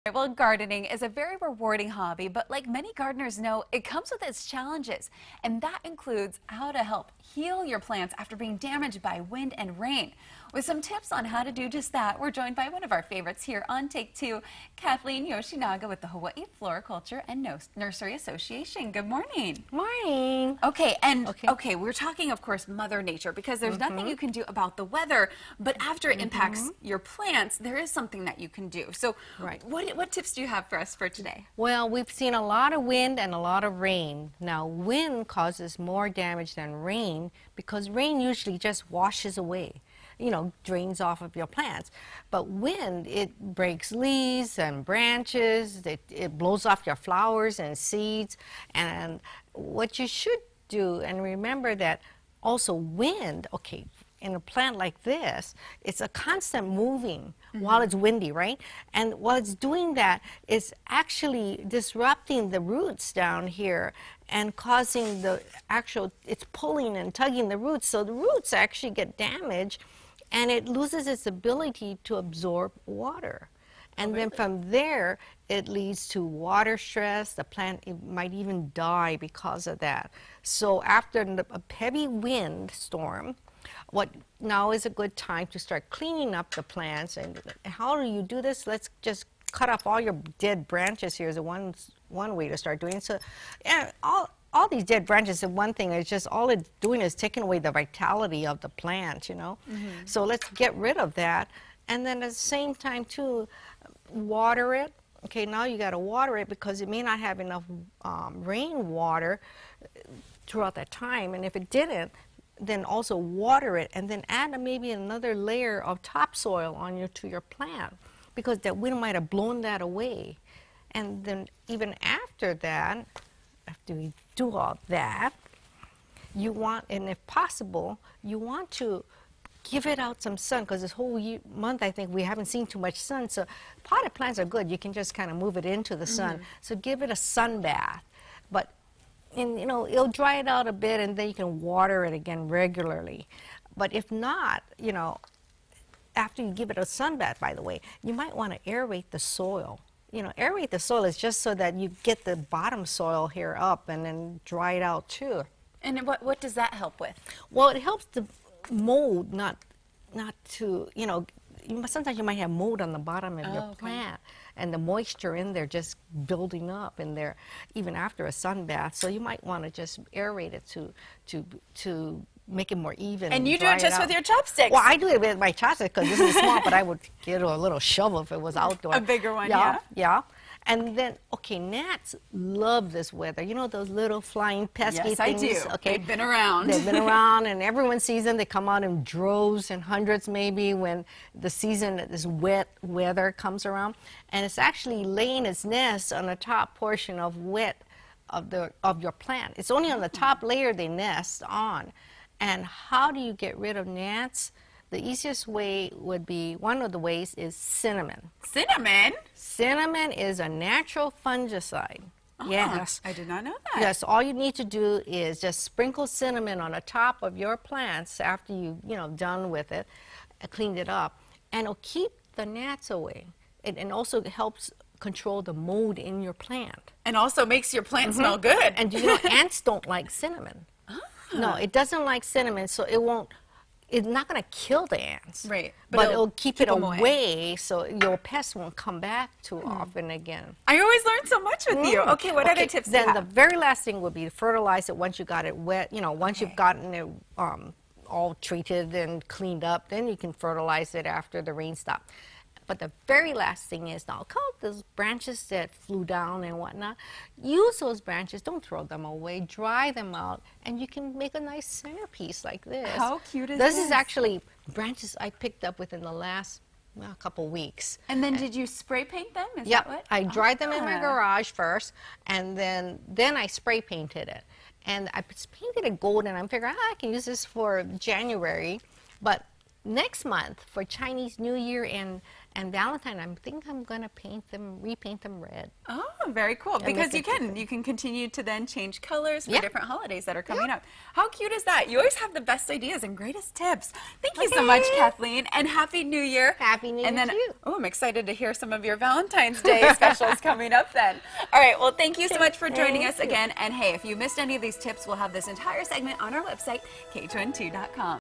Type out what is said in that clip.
Well, gardening is a very rewarding hobby, but like many gardeners know, it comes with its challenges, and that includes how to help heal your plants after being damaged by wind and rain. With some tips on how to do just that, we're joined by one of our favorites here on Take Two, Kathleen Yoshinaga with the Hawaii Floriculture and Nursery Association. Good morning. Morning. Okay, and we're talking, of course, Mother Nature, because there's nothing you can do about the weather, but after it impacts your plants, there is something that you can do. So, what tips do you have for us for today? Well, we've seen a lot of wind and a lot of rain. Now, wind causes more damage than rain because rain usually just washes away, drains off of your plants. But wind, it breaks leaves and branches, it blows off your flowers and seeds. And what you should do, and remember that also wind, in a plant like this, it's a constant moving while it's windy, right? And while it's doing that, it's actually disrupting the roots down here and causing it's pulling and tugging the roots. So the roots actually get damaged and it loses its ability to absorb water. And then from there, it leads to water stress. The plant might even die because of that. So after a heavy wind storm, what now is a good time to start cleaning up the plants. And how do you do this? Let's just cut off all your dead branches here is one way to start doing it. So all these dead branches, and one thing is just all it's doing is taking away the vitality of the plant, So let's get rid of that. And then at the same time too, water it. Okay, now you got to water it because it may not have enough rainwater throughout that time. And if it didn't, then also water it and then add maybe another layer of topsoil to your plant because that wind might have blown that away. And then even after that, after we do all that, you want, and if possible, you want to give it out some sun because this whole month I think we haven't seen too much sun. So potted plants are good. You can just kind of move it into the sun. So give it a sun bath. But it'll dry it out a bit and then you can water it again regularly. But if not, after you give it a sun bath, by the way, you might want to aerate the soil. Aerate the soil is just so that you get the bottom soil here up and then dry it out too. And what does that help with? Well, it helps the mold not to, sometimes you might have mold on the bottom of your plant and the moisture in there just building up in there even after a sun bath. So you might want to just aerate it to make it more even. And you do it just with your chopsticks? Well, I do it with my chopsticks because this is small, but I would get a little shovel if it was outdoor. A bigger one, yeah. And then, gnats love this weather. Those little flying pesky things? Yes, I do. They've been around. They've been around, and everyone sees them. They come out in droves and hundreds maybe when the season, this wet weather comes around. And it's actually laying its nest on the top portion of your plant. It's only on the top layer they nest on. And how do you get rid of gnats? The easiest way would be, one of the ways is cinnamon. Cinnamon? Cinnamon is a natural fungicide. Yes. I did not know that. Yes, all you need to do is just sprinkle cinnamon on the top of your plants after done with it, cleaned it up, and it'll keep the gnats away. And also helps control the mold in your plant. And also makes your plant smell good. And ants don't like cinnamon. No, it doesn't like cinnamon, so it's not going to kill the ants. Right. But it'll keep it away so your pests won't come back too often again. I always learn so much with you. Okay, what other tips do you have? Then the very last thing would be to fertilize it once you got it wet. Once you've gotten it all treated and cleaned up, then you can fertilize it after the rain stops. But the very last thing is, now count those branches that flew down and whatnot. Use those branches, don't throw them away, dry them out, and you can make a nice centerpiece like this. How cute is this? This is actually branches I picked up within the last couple weeks. And then did you spray paint them? Is Yep, that what? I dried them in my garage first, and then I spray painted it. And I painted it gold, and I'm figuring, I can use this for January, but next month for Chinese New Year and Valentine, I think I'm going to repaint them red. Oh, very cool. Because you can continue to then change colors for different holidays that are coming up. How cute is that? You always have the best ideas and greatest tips. Thank you so much, Kathleen, and Happy New Year. Happy New Year to you. Oh, I'm excited to hear some of your Valentine's Day specials coming up then. All right, well, thank you so much for joining us again. And hey, if you missed any of these tips, we'll have this entire segment on our website, k2n2.com.